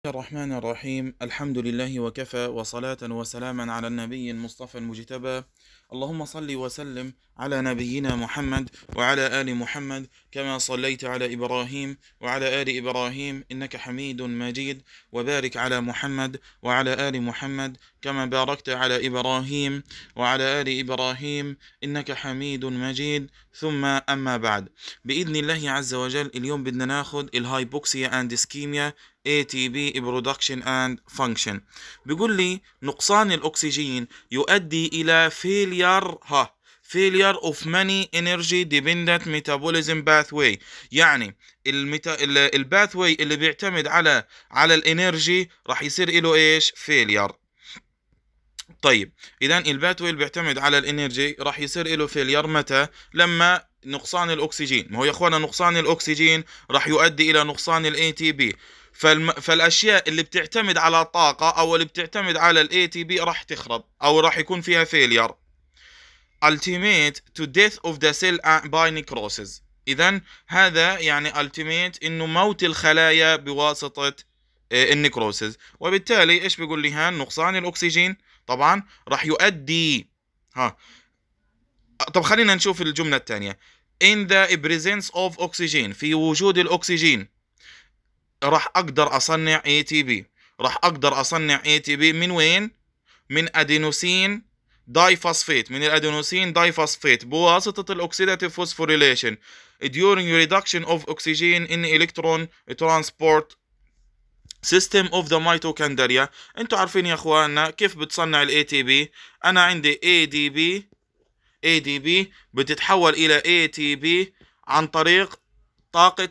الرحمن الرحيم. الحمد لله وكفى، وصلاة وسلاما على النبي المصطفى المجتبى. اللهم صل وسلم على نبينا محمد وعلى آل محمد كما صليت على إبراهيم وعلى آل إبراهيم إنك حميد مجيد، وبارك على محمد وعلى آل محمد كما باركت على إبراهيم وعلى آل إبراهيم إنك حميد مجيد. ثم أما بعد، بإذن الله عز وجل اليوم بدنا ناخد الهايبوكسيا اند اسكيميا ATP production and function. بيقول لي نقصان الأكسجين يؤدي إلى failure of many energy dependent metabolism pathway. يعني الباثوي اللي بيعتمد على الانرجي راح يصير له ايش؟ failure. طيب اذا الباثوي اللي بيعتمد على الانرجي راح يصير له failure متى؟ لما نقصان الاكسجين. ما هو يا اخوانا نقصان الاكسجين راح يؤدي الى نقصان الاي تي بي. فالاشياء اللي بتعتمد على الطاقه او اللي بتعتمد على الاي تي بي راح تخرب او راح يكون فيها failure. ultimate to death of the cell by necrosis. اذا هذا يعني ultimate انه موت الخلايا بواسطه النكروسز. وبالتالي ايش بيقول لي هان؟ نقصان الاكسجين طبعا راح يؤدي طب خلينا نشوف الجمله الثانيه. in the presence of oxygen، في وجود الاكسجين راح اقدر اصنع ATP. راح اقدر اصنع ATP من وين؟ من ادينوسين دايفوسفات، من الادينوسين دايفوسفات بواسطة الاوكسيداتيف فوسفوريليشن during reduction of oxygen in electron transport system of the mitochondria. انتوا عارفين يا اخواننا كيف بتصنع ال ATP؟ انا عندي ADP بتتحول الى ATP عن طريق طاقة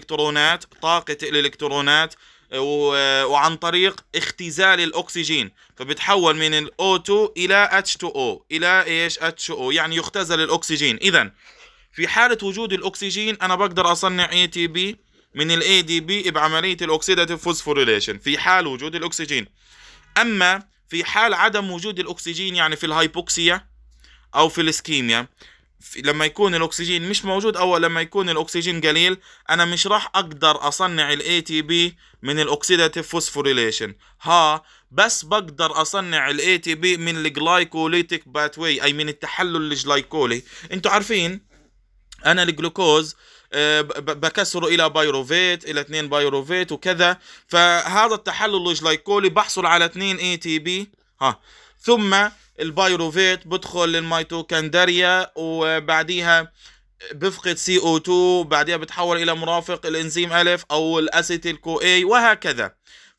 الإلكترونات وعن طريق اختزال الأكسجين، فبتحول من ال O2 إلى H2O إلى إيش؟ H2O، يعني يختزل الأكسجين. إذن في حالة وجود الأكسجين أنا بقدر أصنع ATP من ال ADP بعملية الأوكسيداتيف فوسفوريليشن في حال وجود الأكسجين. أما في حال عدم وجود الأكسجين، يعني في الهايبوكسيا أو في الاسكيميا، لما يكون الاكسجين مش موجود او لما يكون الاكسجين قليل، انا مش راح اقدر اصنع الاي تي بي من الاوكسيداتيف فوسفوريليشن، بس بقدر اصنع الاي تي بي من الجلايكوليتيك باثوي، اي من التحلل الجلايكولي. انتوا عارفين انا الجلوكوز بكسره الى بايروفيت، الى 2 بايروفيت وكذا، فهذا التحلل الجلايكولي بحصل على 2 اي تي بي، ثم البايروفيت بدخل للميتوكوندريا وبعديها بفقد CO2، بعدها بتحول الى مرافق الانزيم الف او الاسيتيل كو اي وهكذا.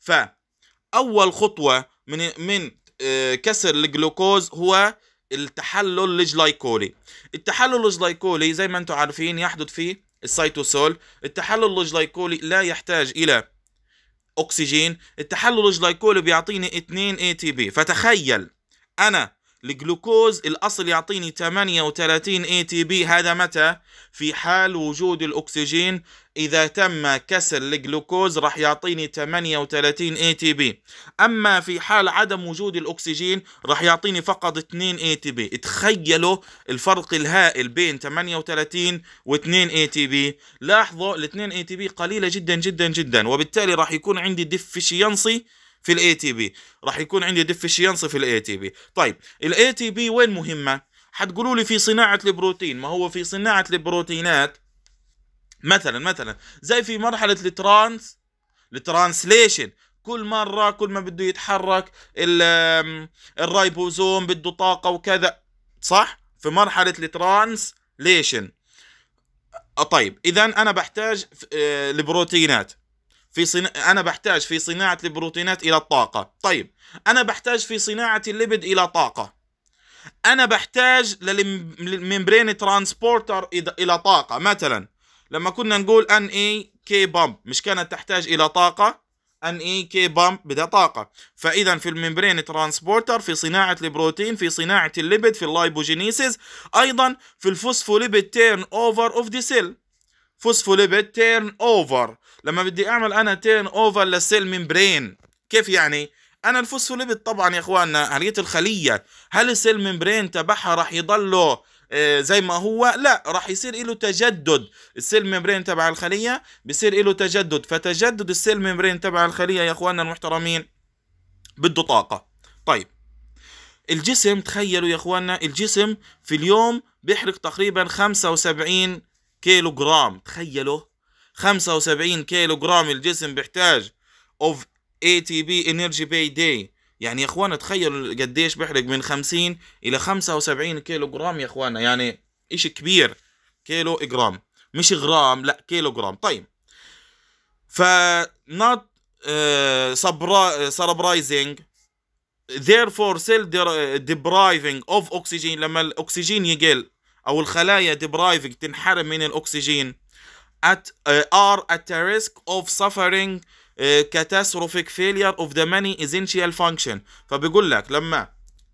فاول خطوه من كسر الجلوكوز هو التحلل الجلايكولي. التحلل الجلايكولي زي ما انتم عارفين يحدث في السيتوسول. التحلل الجلايكولي لا يحتاج الى اكسجين. التحلل الجلايكولي بيعطيني 2 ATP. فتخيل انا الجلوكوز الاصل يعطيني 38 ATP، هذا متى؟ في حال وجود الاكسجين. اذا تم كسر الجلوكوز راح يعطيني 38 ATP. اما في حال عدم وجود الاكسجين راح يعطيني فقط 2 ATP. تخيلوا الفرق الهائل بين 38 و2 ATP. لاحظوا ال 2 ATP قليلة جدا جدا جدا، وبالتالي راح يكون عندي ديفيشينسي في الاي تي بي. راح يكون عندي ديفيشينسي في الاي تي بي. طيب الاي تي بي وين مهمه؟ حتقولوا لي في صناعه البروتين. ما هو في صناعه البروتينات مثلا زي في مرحله الترانسليشن، كل مره كل ما بده يتحرك الرايبوزوم بده طاقه وكذا، صح؟ في مرحله الترانسليشن. طيب اذا انا بحتاج البروتينات أنا بحتاج في صناعة البروتينات إلى الطاقة. طيب أنا بحتاج في صناعة الليبيد إلى طاقة. أنا بحتاج للممبرين ترانسبورتر إلى طاقة. مثلا لما كنا نقول NAK بامب مش كانت تحتاج إلى طاقة؟ NAK بامب بدها طاقة. فإذا في الممبرين ترانسبورتر، في صناعة البروتين، في صناعة الليبيد، في اللايبوجينيسيس، أيضا في الفوسفوليبيد تيرن أوفر أوف دي سيل. فوسفوليبيد تيرن اوفر، لما بدي اعمل انا تيرن اوفر للسيل ممبرين. كيف يعني؟ انا الفوسفوليبيد طبعا يا اخواننا هلية الخليه، هل السيل ممبرين تبعها راح يضله زي ما هو، لا، راح يصير له تجدد. السيل ممبرين تبع الخلية بيصير له تجدد، فتجدد السيل ممبرين تبع الخلية يا اخواننا المحترمين بده طاقة. طيب الجسم، تخيلوا يا اخواننا، الجسم في اليوم بيحرق تقريبا 75 كيلو جرام. تخيلوا 75 كيلو جرام الجسم بيحتاج of ATP energy per day. يعني يا اخوانا تخيلوا قديش بيحرق، من 50 الى 75 كيلو جرام يا اخوانا، يعني اشي كبير. كيلو جرام، مش غرام، لا كيلو جرام. طيب ف not surprising therefore cell depriving of oxygen. لما الاكسجين يقل او الخلايا depriving تنحرم من الاكسجين are at a risk of suffering catastrophic failure of the many essential function. فبيقول لك لما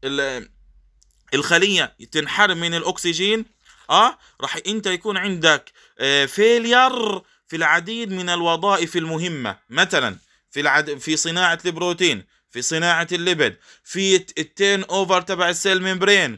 الخلية تنحرم من الاكسجين راح انت يكون عندك failure في العديد من الوظائف المهمة، مثلا في صناعة البروتين، في صناعة الليبيد، في التين اوفر تبع السيل ممبرين،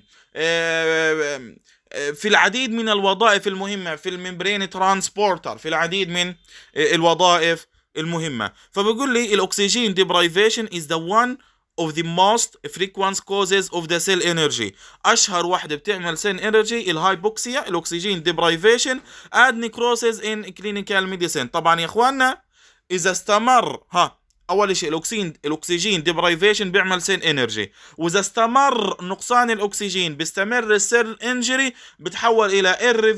في العديد من الوظائف المهمة، في الممبرين ترانسبورتر، في العديد من الوظائف المهمة. فبقول لي الأكسجين deprivation is the one of the most frequent causes of the cell energy. أشهر واحدة بتعمل cell energy الهايبوكسيا، الأكسجين deprivation and necrosis in clinical medicine. طبعا يا إخواننا إذا استمر أول شيء الأكسجين deprivation بيعمل سيل انرجي، وإذا استمر نقصان الأكسجين بيستمر السيل انجري، بتحول إلى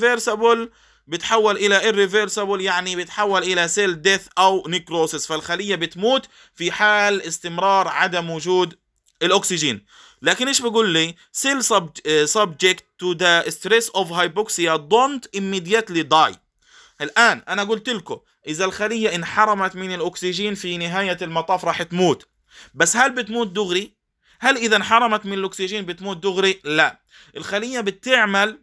irreversible، يعني بتحول إلى سيل ديث أو نيكروسيس، فالخلية بتموت في حال استمرار عدم وجود الأكسجين. لكن إيش بقول لي؟ cell subject to the stress of hypoxia don't immediately die. الآن أنا قلت لكم إذا الخلية انحرمت من الأكسجين في نهاية المطاف راح تموت، بس هل بتموت دغري؟ هل إذا انحرمت من الأكسجين بتموت دغري؟ لا، الخلية بتعمل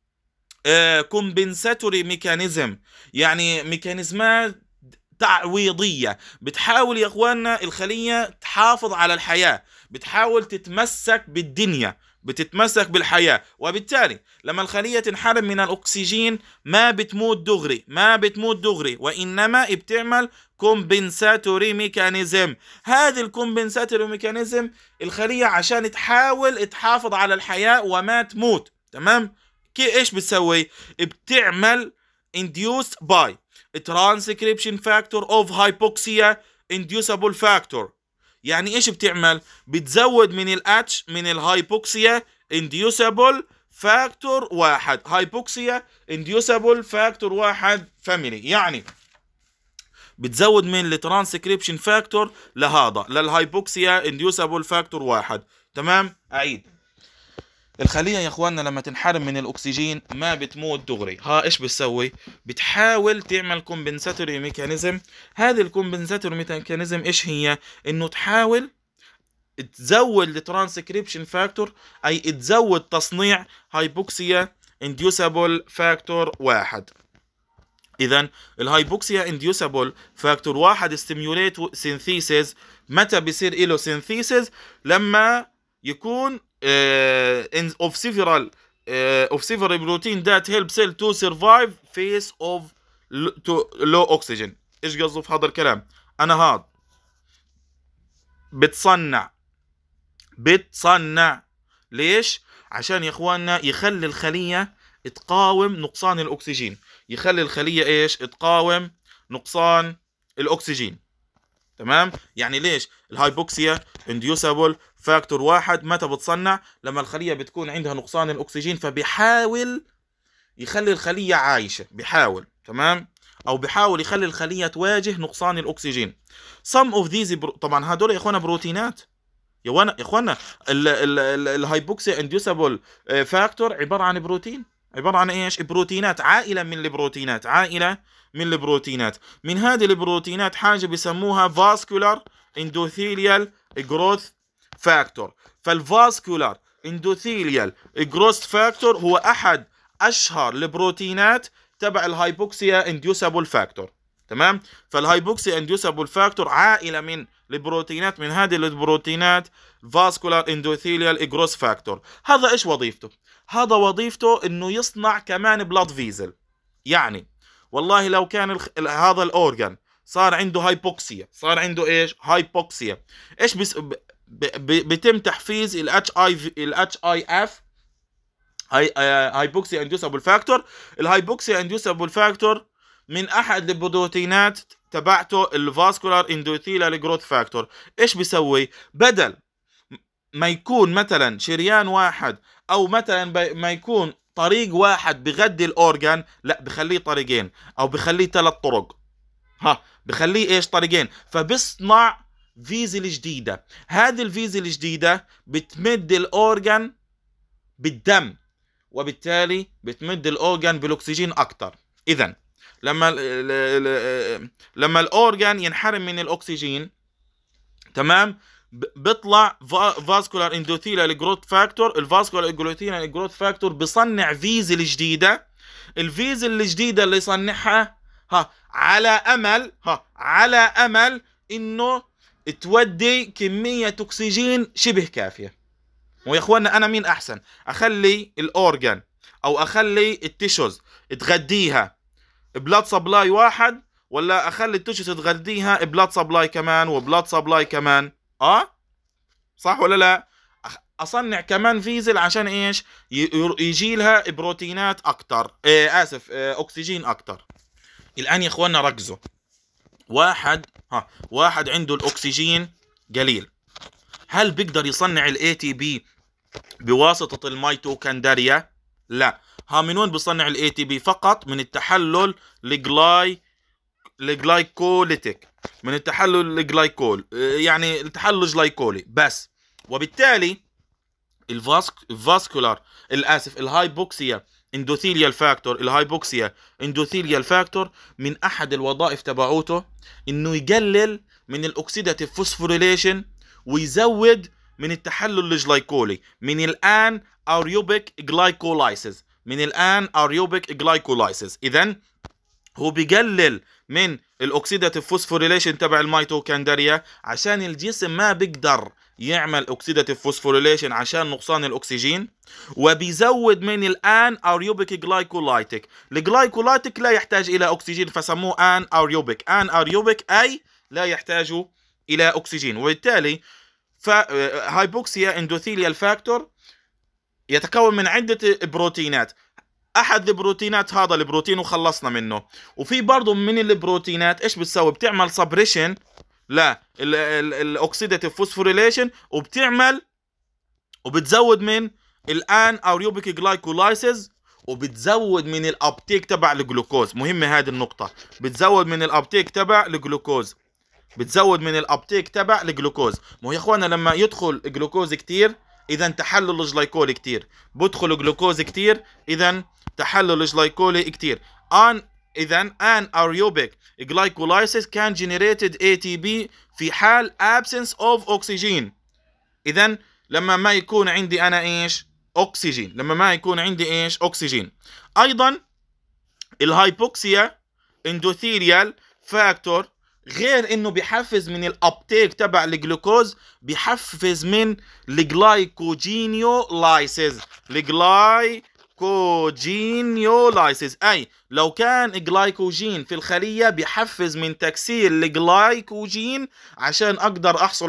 كومبنساتوري ميكانيزم، يعني ميكانيزمات تعويضية. بتحاول يا اخواننا الخلية تحافظ على الحياة، بتحاول تتمسك بالدنيا، بتتمسك بالحياة، وبالتالي لما الخلية تنحرم من الأكسجين ما بتموت دغري، وإنما بتعمل كومبنساتوري ميكانيزم. هذه الكومبنساتوري ميكانيزم الخلية عشان تحاول تحافظ على الحياة وما تموت. تمام؟ ايش بتسوي؟ بتعمل induced by transcription factor of hypoxia inducible factor. يعني ايش بتعمل؟ بتزود من الاتش من الهايبوكسيا inducible factor 1، هايبوكسيا inducible factor 1 فاميلي، يعني بتزود من الترانسكريبشن فاكتور للهايبوكسيا inducible factor 1. تمام؟ اعيد، الخلية يا اخواننا لما تنحرم من الاكسجين ما بتموت دغري، ايش بتسوي؟ بتحاول تعمل كومبنساتوري ميكانيزم. هذه الكومبنساتوري ميكانيزم ايش هي؟ انه تحاول تزود الترانسكريبشن فاكتور، اي تزود تصنيع هايبوكسيا انديوسابل فاكتور 1. اذا الهايبوكسيا انديوسابل فاكتور 1 ستيميوليت سينثيسيس. متى بيصير له سينثيسيس؟ لما يكون of several protein that help cell to survive face of low oxygen. ايش قصده في هذا الكلام؟ انا هاد بتصنع ليش؟ عشان يا اخواننا يخلي الخلية تقاوم نقصان الاكسجين، يخلي الخلية ايش؟ تقاوم نقصان الاكسجين. تمام؟ يعني ليش الهايبوكسيا انديوسابل فاكتور 1 متى بتصنع؟ لما الخلية بتكون عندها نقصان الأكسجين، فبيحاول يخلي الخلية عايشة، بيحاول. تمام؟ أو بيحاول يخلي الخلية تواجه نقصان الأكسجين. some of these طبعا هدول يا إخوانا بروتينات. يا إخوانا الهايبوكسيا انديوسابل فاكتور عبارة عن بروتين، عبارة عن إيش؟ بروتينات، عائلة من البروتينات. من هذه البروتينات حاجة بيسموها vascular endothelial growth factor. فالفاسكولار endothelial growth factor هو أحد أشهر البروتينات تبع الهايبوكسيا inducible factor. تمام. فالهايبوكسي انديوسابل فاكتور عائله من البروتينات، من هذه البروتينات فاسكولار اندوثيليال جروث فاكتور. هذا ايش وظيفته؟ هذا وظيفته انه يصنع كمان بلاد فيزل. يعني والله لو كان هذا الاورجان صار عنده هايبوكسيا، صار عنده ايش؟ هايبوكسيا. ايش بيتم تحفيز الاتش اي اف، هايبوكسيا انديوسابل فاكتور. الهايبوكسيا انديوسابل فاكتور من احد البروتينات تبعته الفاسكولار اندوثيليال جروث فاكتور. ايش بيسوي؟ بدل ما يكون مثلا شريان واحد او مثلا ما يكون طريق واحد بغذي الاورجان، لا بخليه طريقين او بخليه 3 طرق. بخليه ايش؟ طريقين. فبصنع فيزل جديده. هذه الفيزل الجديده بتمد الاورجان بالدم، وبالتالي بتمد الاورجان بالاكسجين اكثر. اذا لما الاورجان ينحرم من الاكسجين، تمام، بيطلع فاسكولار اندوثيليال جروث فاكتور. الفاسكولار اندوثيليال جروث فاكتور بصنع فيزل جديده. الفيزل الجديده اللي يصنعها على امل انه تودي كميه اكسجين شبه كافيه. ويا اخوانا انا مين احسن؟ اخلي الاورجان او اخلي التيشوز تغذيها بلاد سبلاي واحد، ولا اخلي التيشوز تغذيها بلاد سبلاي كمان وبلاد سبلاي كمان؟ صح ولا لا؟ اصنع كمان فيزل عشان ايش؟ يجي لها بروتينات اكتر، اكسجين اكتر. الان يا اخوانا ركزوا. واحد عنده الاكسجين قليل، هل بيقدر يصنع الاي تي بي بواسطة الميتوكوندريا؟ لا. من وين بيصنع الاي تي بي؟ فقط من التحلل الجلايكوليتيك، من التحلل الجلايكول، يعني التحلل جلايكولي بس. وبالتالي الهايبوكسيا اندوثيليال فاكتور، الهايبوكسيا اندوثيليال فاكتور من احد الوظائف تبعوته انه يقلل من الاكسيداتيف فوسفوريليشن ويزود من التحلل الجلايكولي، من الان اوريوبيك جلايكولايسيس، اذا هو بيقلل من الاكسيداتيف فوسفوريليشن تبع الميتوكوندريا عشان الجسم ما بيقدر يعمل اوكسيداتيف فوسفوريليشن عشان نقصان الاكسجين، وبيزود من الان اوريوبيك جلايكولايتيك. الجلايكولايتيك لا يحتاج الى اكسجين فسموه ان اوريوبيك اي لا يحتاج الى اكسجين. وبالتالي هايبوكسيا اندوثيليال فاكتور يتكون من عدة بروتينات. احد البروتينات هذا البروتين وخلصنا منه. وفي برضه من البروتينات ايش بتسوي؟ بتعمل سبريشن لا الاكسيداتيف فوسفوريليشن، وبتزود من الان اوريوبيك جلايكولايسيس، وبتزود من الابتيك تبع الجلوكوز. مهمه هذه النقطه، بتزود من الابتيك تبع الجلوكوز. مو يا اخوانا لما يدخل جلوكوز كتير اذا تحلل الجلايكولي كتير، بدخل جلوكوز كتير اذا تحلل الجلايكولي كتير. اذا anaerobic glycolysis can generated ATP في حال absence of oxygen. اذا لما ما يكون عندي انا ايش؟ اكسجين. ايضا الهايبوكسيا اندوثيليال فاكتور غير انه بيحفز من الابتيك تبع الجلوكوز، بيحفز من الجلايكوجينيولايسيس. اي لو كان جلايكوجين في الخلية بيحفز من تكسير الجلايكوجين عشان اقدر احصل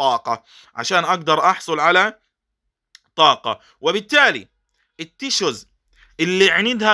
على طاقة. وبالتالي التيشوز اللي عندها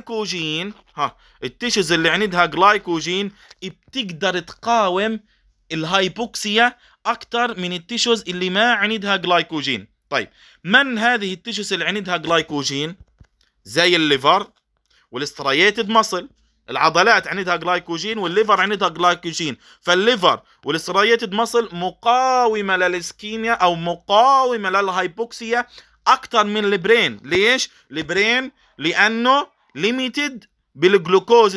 جلايكوجين بتقدر تقاوم الهايبوكسيا اكتر من التيشوز اللي ما عندها جلايكوجين. طيب من هذه التيشوز اللي عندها جلايكوجين؟ زي الليفر والسترياتد ماسل. العضلات عندها جلايكوجين والليفر عندها جلايكوجين، فالليفر والسترياتد ماسل مقاومة للإسكيميا او مقاومة للهايبوكسيا اكتر من البرين. ليش؟ البرين لانه ليميتد بالجلوكوز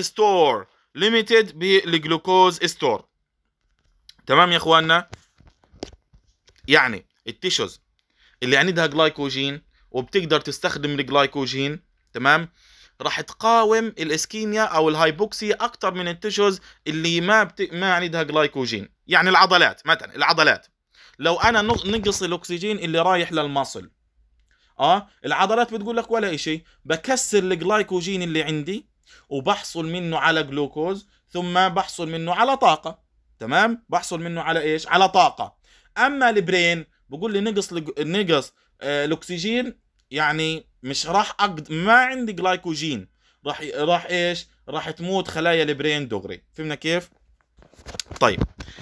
ستور. تمام يا اخواننا؟ يعني التيشوز اللي عندها جلايكوجين وبتقدر تستخدم الجلايكوجين، تمام، راح تقاوم الاسكيميا او الهايبوكسيا اكثر من التشوز اللي ما عندها جلايكوجين. يعني العضلات مثلا، العضلات لو انا نقص الاكسجين اللي رايح للمصل، العضلات بتقول لك ولا اشي، بكسر الجلايكوجين اللي عندي وبحصل منه على جلوكوز، ثم بحصل منه على طاقة. تمام، بحصل منه على ايش؟ على طاقة. اما البرين بقول لي نقص الاكسجين، يعني مش راح ما عندي جلايكوجين، راح ايش؟ راح تموت خلايا البرين دغري. فهمنا كيف؟ طيب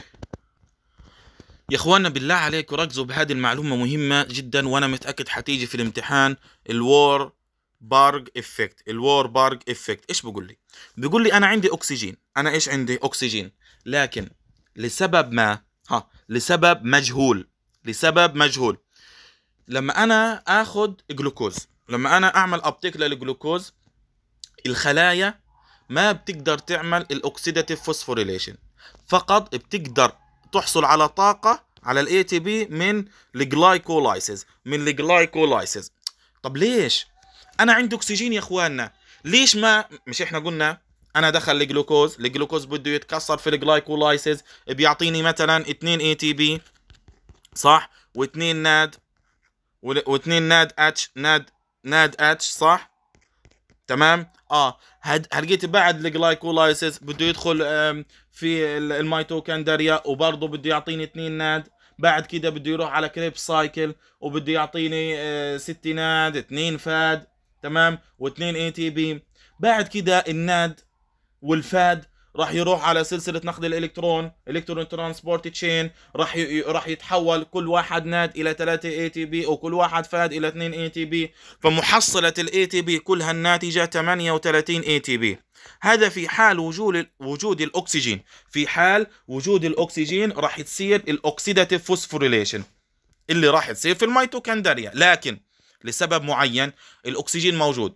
يا اخوانا بالله عليكم ركزوا بهذه المعلومة مهمة جدا، وانا متأكد حتيجي في الامتحان. الوور بارج افكت. الوور بارج افكت ايش بقول لي؟ بيقول لي انا عندي اكسجين، انا ايش عندي؟ اكسجين، لكن لسبب ما، لسبب مجهول، لسبب مجهول، لما انا اخد جلوكوز، لما انا اعمل ابتيك للجلوكوز، الخلايا ما بتقدر تعمل الاكسيداتيف فوسفوريليشن، فقط بتقدر تحصل على طاقة على الاي تي بي من الجلايكولايسيس، من الجلايكولايسيس. طب ليش؟ انا عندي اكسجين يا اخواننا، ليش ما مش احنا قلنا انا دخل الجلوكوز بده يتكسر في الجلايكولايسيس، بيعطيني مثلا 2 اي تي بي صح، و2 ناد، و2 ناد اتش، ناد اتش صح. تمام. هلقيت بعد الجلايكولايسيس بده يدخل في الميتوكوندريا وبرضه بده يعطيني 2 ناد، بعد كده بده يروح على كريبس سايكل وبده يعطيني 6 ناد، 2 فاد، تمام، و2 اي تي بي. بعد كده الناد والفاد راح يروح على سلسلة نقل الالكترون، الكترون ترانسبورت تشين، راح يتحول كل واحد ناد الى 3 اي تي بي، وكل واحد فاد الى 2 اي تي بي، فمحصلة الاي تي بي كلها الناتجة 38 اي تي بي. هذا في حال وجود الاكسجين. في حال وجود الاكسجين راح تصير الاوكسيداتيف فوسفوريليشن اللي راح تصير في الميتوكوندريا، لكن لسبب معين الاكسجين موجود،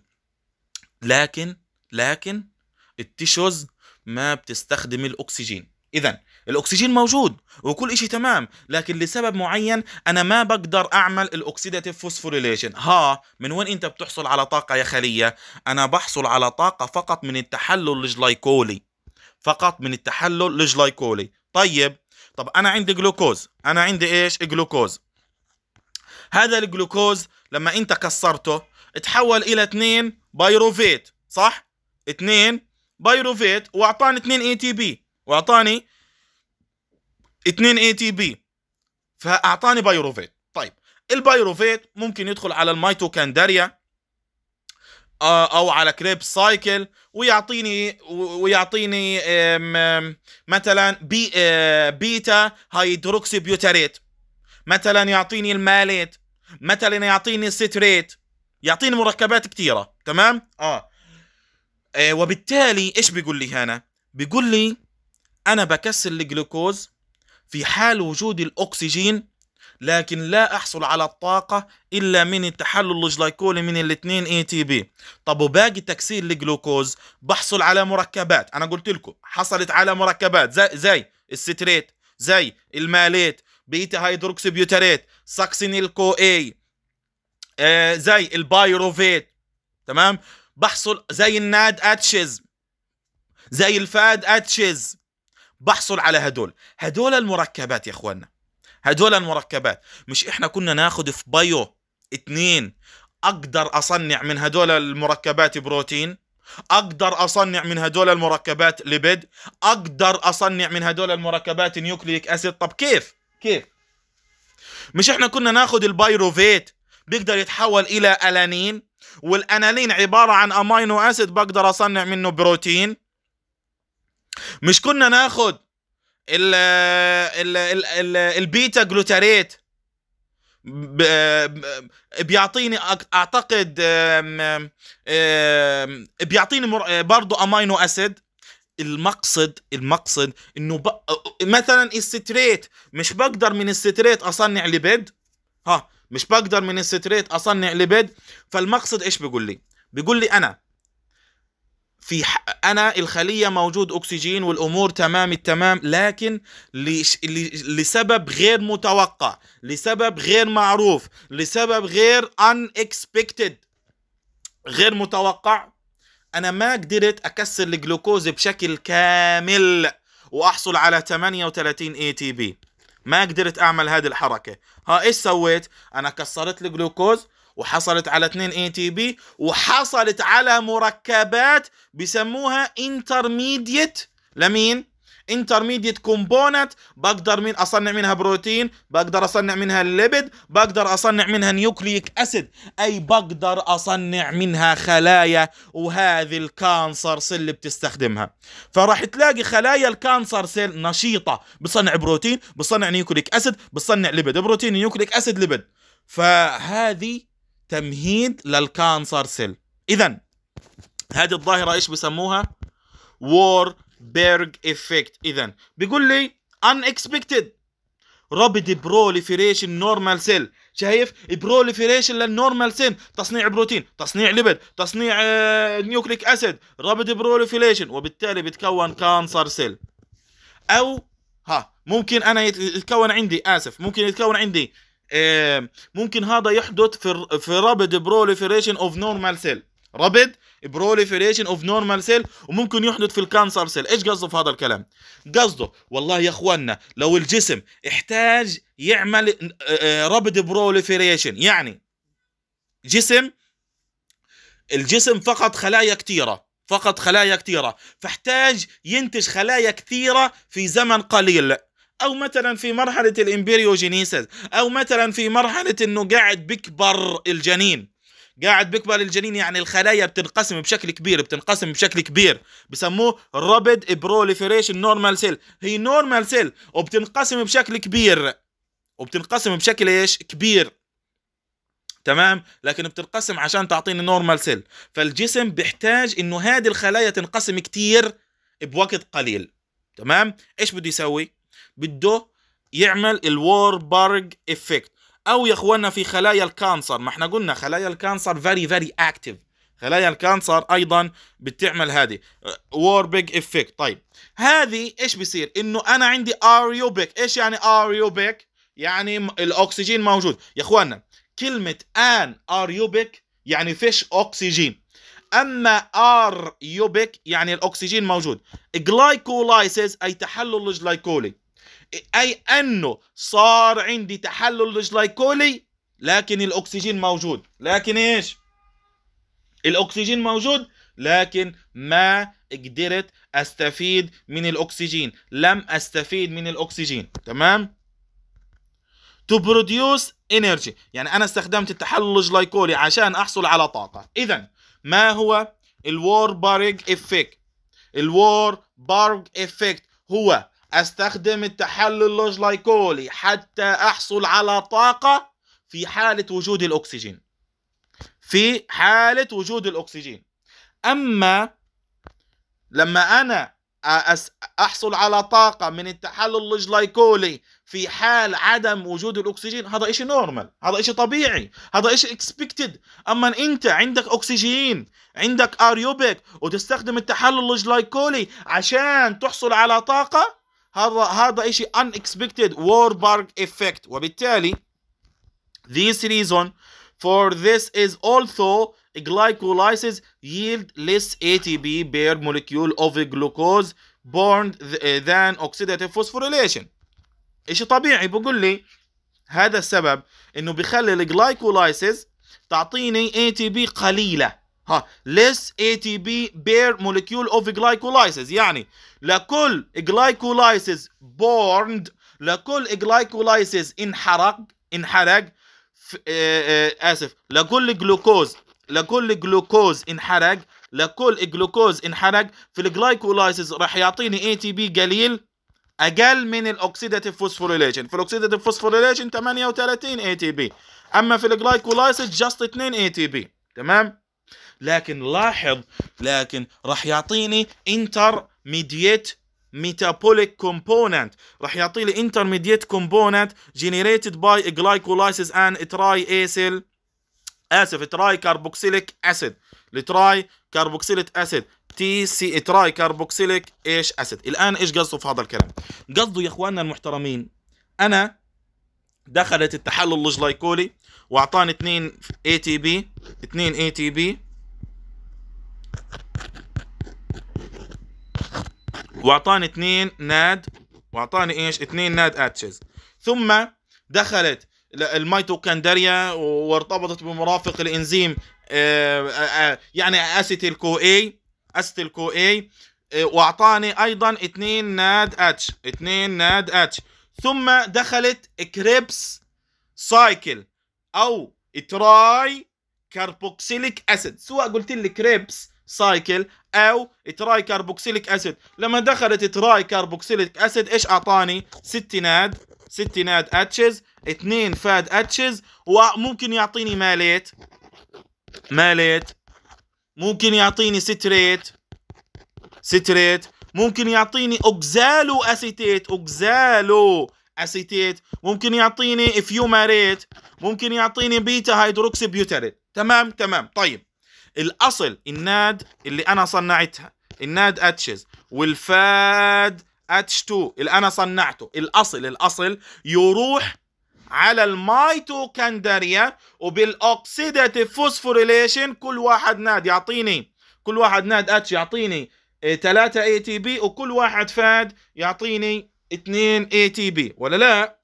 لكن التيشوز ما بتستخدم الاكسجين. اذا الاكسجين موجود وكل اشي تمام، لكن لسبب معين انا ما بقدر اعمل الاكسيداتيف فوسفوريليشن. من وين انت بتحصل على طاقة يا خلية؟ انا بحصل على طاقة فقط من التحلل الجلايكولي، فقط من التحلل الجلايكولي. طب انا عندي جلوكوز، انا عندي ايش؟ جلوكوز. هذا الجلوكوز لما انت كسرته اتحول الى 2 بايروفيت صح؟ 2 بايروفيت واعطاني 2 اي تي بي، واعطاني 2 اي تي بي، فاعطاني بايروفيت. طيب البايروفيت ممكن يدخل على الميتوكوندريا او على كريبس سايكل ويعطيني مثلا بيتا هيدروكسي بيوتريت، مثلا يعطيني الماليت، مثلا يعطيني الستريت، يعطيني مركبات كثيره. تمام. وبالتالي ايش بيقول لي هنا؟ بيقول لي انا بكسر الجلوكوز في حال وجود الاكسجين، لكن لا احصل على الطاقة الا من التحلل الجلايكولي من الاثنين اي تي بي. طب وباقي تكسير الجلوكوز بحصل على مركبات، انا قلت لكم حصلت على مركبات زي الستريت، زي الماليت، بيتا هيدروكسي بيوتريت، ساكسينيل كو اي، زي البايروفيت. تمام. بحصل زي الناد اتشز، زي الفاد اتشز، بحصل على هدول المركبات يا اخوانا. هدول المركبات مش احنا كنا ناخد في بايو 2 اقدر اصنع من هدول المركبات بروتين، اقدر اصنع من هدول المركبات ليبيد، اقدر اصنع من هدول المركبات نيوكليك اسيد. طب كيف مش احنا كنا ناخد البايروفيت بيقدر يتحول الى الانين، والانالين عبارة عن امينو اسيد بقدر اصنع منه بروتين. مش كنا ناخد البيتا جلوتاريت بيعطيني اعتقد بيعطيني برضو امينو اسيد. المقصد انه مثلا الستريت مش بقدر من الستريت اصنع ليبيد، مش بقدر من الستريت اصنع ليبيد. فالمقصد ايش بيقول لي انا الخلية موجود اكسجين والامور تمام التمام، لكن لسبب غير متوقع، لسبب غير معروف، لسبب غير unexpected، غير متوقع، انا ما قدرت اكسر الجلوكوز بشكل كامل واحصل على 38 اي تي بي. ما قدرت اعمل هذه الحركه. ايش سويت؟ انا كسرت الجلوكوز وحصلت على 2 اي تي بي، وحصلت على مركبات بسموها انترميديت. لمين؟ انترميديت كومبوننت. بقدر من اصنع منها بروتين، بقدر اصنع منها الليبيد، بقدر اصنع منها نيوكليك اسيد، اي بقدر اصنع منها خلايا. وهذه الكانسر سيل اللي بتستخدمها. فراح تلاقي خلايا الكانسر سيل نشيطه، بصنع بروتين، بصنع نيوكليك اسيد، بصنع ليبيد، بروتين نيوكليك اسيد ليبيد. فهذه تمهيد للكانسر سيل. اذا هذه الظاهره ايش بسموها؟ ووربيرغ افكت. اذا بيقول لي unexpected rapid proliferation normal cell. شايف؟ بروليفريشن للنورمال سيل، تصنيع بروتين، تصنيع ليبيد، تصنيع نيوكليك اسيد، رابيد بروليفريشن، وبالتالي بتكون كانسر سيل. او ممكن انا يتكون عندي ممكن يتكون عندي ممكن هذا يحدث في رابيد بروليفريشن اوف نورمال سيل، رابيد بروليفريشن اوف نورمال سيل، وممكن يحدث في الكانسر سيل. ايش قصده في هذا الكلام؟ قصده والله يا اخواننا لو الجسم احتاج يعمل رابيد بروليفريشن، يعني الجسم فقط خلايا كثيره، فاحتاج ينتج خلايا كثيره في زمن قليل، او مثلا في مرحله الامبريوجينيسيس، او مثلا في مرحله انه قاعد بيكبر الجنين. يعني الخلايا بتنقسم بشكل كبير، بسموه رابيد بروليفريشن نورمال سيل. هي نورمال سيل وبتنقسم بشكل كبير، ايش كبير، تمام، لكن بتنقسم عشان تعطيني نورمال سيل. فالجسم بيحتاج انه هذه الخلايا تنقسم كتير بوقت قليل. تمام. ايش بده يسوي؟ بده يعمل الووربرغ افكت. او يا اخوانا في خلايا الكانسر، ما احنا قلنا خلايا الكانسر very active، خلايا الكانسر ايضا بتعمل هذه ووربرغ افكت. طيب هذه ايش بيصير؟ انه انا عندي اريوبيك. ايش يعني اريوبيك؟ يعني الاكسجين موجود يا اخوانا. كلمة ان اريوبيك يعني فيش اكسجين، اما اريوبيك يعني الاكسجين موجود. جلايكولايسيس اي تحلل الجلايكولي، اي انه صار عندي تحلل الجلايكولي لكن الاكسجين موجود. لكن ايش؟ الاكسجين موجود لكن ما قدرت استفيد من الاكسجين، لم استفيد من الاكسجين. تمام. to produce energy، يعني انا استخدمت التحلل الجلايكولي عشان احصل على طاقة. اذا ما هو الووربرغ افكت؟ الووربرغ افكت هو استخدم التحلل الجلايكولي حتى احصل على طاقة في حالة وجود الاكسجين. اما لما انا احصل على طاقة من التحلل الجلايكولي في حال عدم وجود الاكسجين، هذا اشي نورمال، هذا اشي طبيعي، هذا اشي اكسبكتد. اما انت عندك اكسجين، عندك اريوبيك، وتستخدم التحلل الجلايكولي عشان تحصل على طاقة، هذا اشي unexpected Warburg effect. وبالتالي this reason for this is also glycolysis yield less ATP per molecule of glucose burned than oxidative phosphorylation. اشي طبيعي. بقول لي هذا السبب انه بيخلي الجلايكولايسيس تعطيني ATP قليلة. less ATP per molecule of glycolysis، يعني لكل glycolysis burned، لكل glycolysis انحرق لكل جلوكوز انحرق في الجلايكولايسيس راح يعطيني ATP قليل، اقل من الاوكسيداتيف فوسفوريليشن. في الاوكسيداتيف فوسفوريليشن 38 ATP، اما في الجلايكولايسيس جاست 2 ATP. تمام. لكن لاحظ، راح يعطيني intermediate metabolic component، راح يعطي لي intermediate component generated by glycolysis and tricarboxylic acid، التراي كاربوكسيليك اسيد، تراي كاربوكسيليك اسيد. الان ايش قصده في هذا الكلام؟ قصده يا اخواننا المحترمين، انا دخلت التحلل الجلايكولي واعطاني 2 ATP واعطاني 2 ناد، واعطاني ايش 2 ناد اتشز. ثم دخلت الميتوكوندريا وارتبطت بمرافق الانزيم يعني اسيتيل كو اي، اسيتيل كو اي، واعطاني ايضا 2 ناد اتش، 2 ناد اتش. ثم دخلت كريبس سايكل او تراي كاربوكسيليك اسيد، سواء قلت لي كريبس سايكل او تراي كاربوكسيليك اسيد. لما دخلت تراي كاربوكسيليك اسيد ايش اعطاني؟ 6 ناد، 6 ناد اتشز، 2 فاد اتشز، وممكن يعطيني ماليت، ماليت، ممكن يعطيني ستريت، ستريت، ممكن يعطيني اوكزالو اسيتيت، اوكزالو اسيتيت، ممكن يعطيني فيوماريت، ممكن يعطيني بيتا هيدروكسي بيوتريت. تمام تمام. طيب الاصل الناد اللي انا صنعتها، الناد اتشز والفاد اتش 2 اللي انا صنعته، الاصل يروح على الميتوكوندريا، وبالاوكسيداتيف فوسفوريليشن كل واحد ناد يعطيني، كل واحد ناد اتش يعطيني 3 اي تي بي، وكل واحد فاد يعطيني 2 اي تي بي، ولا لا؟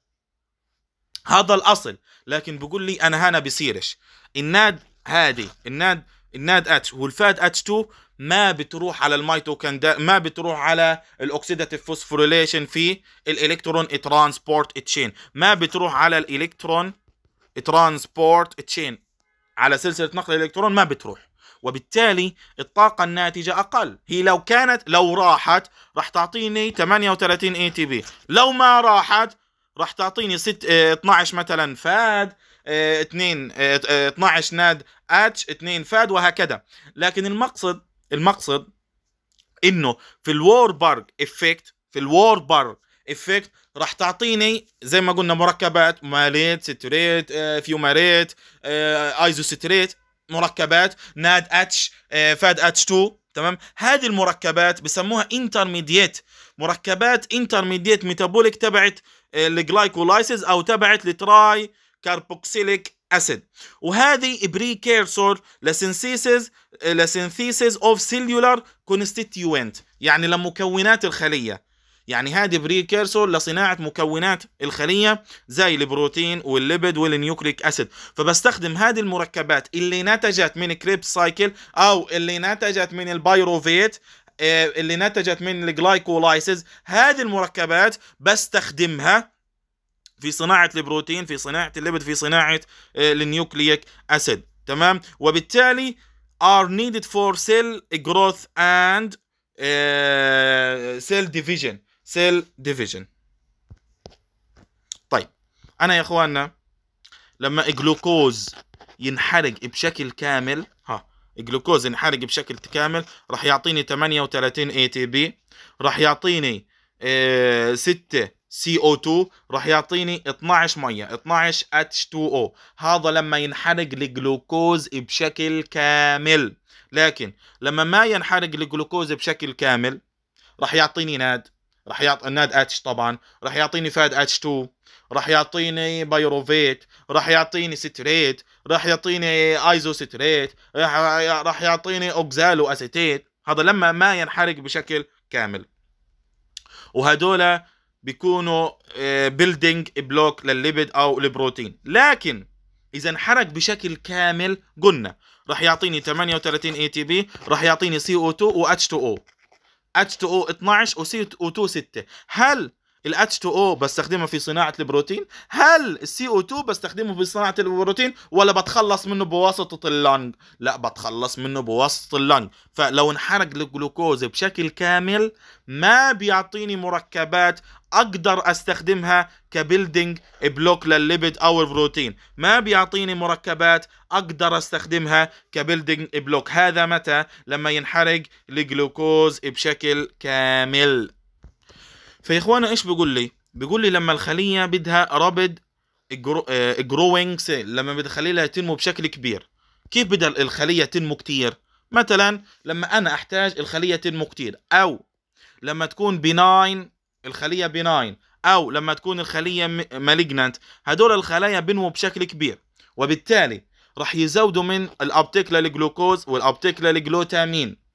هذا الاصل. لكن بقول لي انا هنا بصيرش الناد هذه، الناد اتش والفاد اتش 2 ما بتروح على الميتوكوندريا، ما بتروح على الاوكسيداتيف فوسفوريليشن في الالكترون ترانسبورت تشين، ما بتروح على الالكترون ترانسبورت تشين، على سلسله نقل الالكترون ما بتروح، وبالتالي الطاقه الناتجه اقل. هي لو كانت، لو راحت راح تعطيني 38 اي تي بي، لو ما راحت راح تعطيني 12 مثلا فاد، 2 12 ناد اتش، 2 فاد، وهكذا. لكن المقصد انه في الووربرغ افكت، في الووربرغ افكت راح تعطيني زي ما قلنا مركبات، ماليت، ستريت، فيوماريت، ايزوستريت، مركبات، ناد اتش، فاد اتش 2. تمام. هذه المركبات بسموها انترميديت، مركبات انترميديت ميتابوليك تبعت الجلايكولايسيس او تبعت التراي كاربوكسيليك اسيد، وهذه بريكيرسور لسينثيسيس اوف سيلولار كونستيتيوينت، يعني لمكونات الخليه. يعني هذه بريكيرسور لصناعه مكونات الخليه زي البروتين والليبيد والنيوكليك اسيد. فبستخدم هذه المركبات اللي نتجت من كريبس سايكل او اللي نتجت من البايروفيت، اللي نتجت من الجلايكولايسيس. هذه المركبات بستخدمها في صناعة البروتين، في صناعة الليبيد، في صناعة النيوكليك أسيد. تمام. وبالتالي are needed for cell growth and cell division. cell division. طيب أنا يا إخواننا لما الجلوكوز ينحرق بشكل كامل، الجلوكوز ينحرق بشكل كامل راح يعطيني 38 اي تي بي، راح يعطيني 6 CO2، راح يعطيني 12 ميه، 12 H2O. هذا لما ينحرق الجلوكوز بشكل كامل. لكن لما ما ينحرق الجلوكوز بشكل كامل راح يعطيني ناد، راح يعطي ناد اتش طبعا، راح يعطيني فاد اتش 2، راح يعطيني بايروفيت، راح يعطيني ستريت، راح يعطيني ايزو ستريت، راح يعطيني اوكزالو اسيتيت. هذا لما ما ينحرق بشكل كامل، وهدول بيكونوا بيلدينج بلوك للليبيد او البروتين. لكن اذا انحرق بشكل كامل قلنا راح يعطيني 38 اي تي بي، راح يعطيني CO2 و H2O، H2O 12 و CO2 6. هل ال H2O بستخدمه في صناعة البروتين؟ هل ال CO2 بستخدمه في صناعة البروتين ولا بتخلص منه بواسطة اللنج؟ لا، بتخلص منه بواسطة اللنج. فلو انحرق الجلوكوز بشكل كامل ما بيعطيني مركبات اقدر استخدمها كبيلدينج بلوك للليبيد او البروتين، ما بيعطيني مركبات اقدر استخدمها كبيلدينج بلوك. هذا متى؟ لما ينحرق الجلوكوز بشكل كامل. فيا اخوانا ايش بيقول لي؟ بيقول لي لما الخليه بدها رابد جروينج سيل، لما بدها خليها تنمو بشكل كبير. كيف بدها الخليه تنمو كتير؟ مثلا لما انا احتاج الخليه تنمو كتير، او لما تكون بناين الخليه بناين، او لما تكون الخليه مالجنانت. هدول الخلايا بنمو بشكل كبير، وبالتالي راح يزودوا من الابتيك للجلوكوز والابتيك للجلوتامين.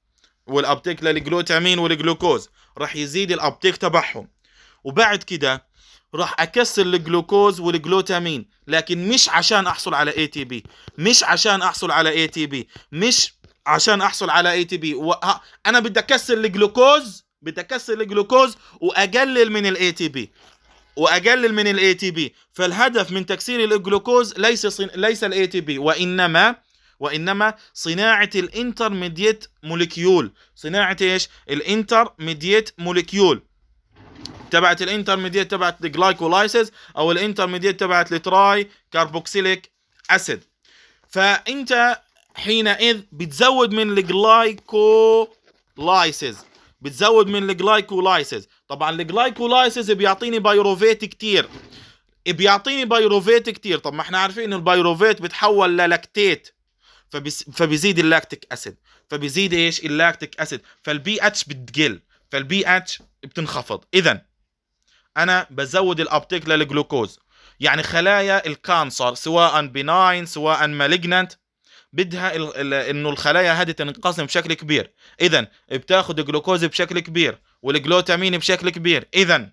والابتيك للجلوتامين والجلوكوز، راح يزيد الابتيك تبعهم. وبعد كده راح اكسر الجلوكوز والجلوتامين، لكن مش عشان احصل على اي تي بي، مش عشان احصل على اي تي بي، مش عشان احصل على اي تي بي. انا بدي اكسر الجلوكوز، بدي اكسر الجلوكوز واقلل من الاي تي بي، واقلل من الاي تي بي. فالهدف من تكسير الجلوكوز ليس الاي تي بي، وانما صناعه الانترميديت موليكيول. صناعه ايش؟ الانترميديت موليكيول تبعت الانترميديت تبعت الجلايكولايسيس، او الانترميديت تبعت التراي كاربوكسيليك اسيد. فانت حينئذ بتزود من الجلايكولايسيس، بتزود من الجلايكولايسيس. طبعا الجلايكولايسيس بيعطيني بايروفيت كتير، بيعطيني بايروفيت كتير. طب ما احنا عارفين ان البايروفيت بتحول للاكتيت، فبيزيد اللاكتيك اسيد، فبيزيد ايش؟ اللاكتيك اسيد، فالبي اتش بتقل، فالبي اتش بتنخفض. اذا انا بزود الابتيك للجلوكوز. يعني خلايا الكانسر سواء بناين سواء مالجنانت بدها انه الخلايا هذه تنقسم بشكل كبير، اذا بتاخذ الجلوكوز بشكل كبير والجلوتامين بشكل كبير. اذا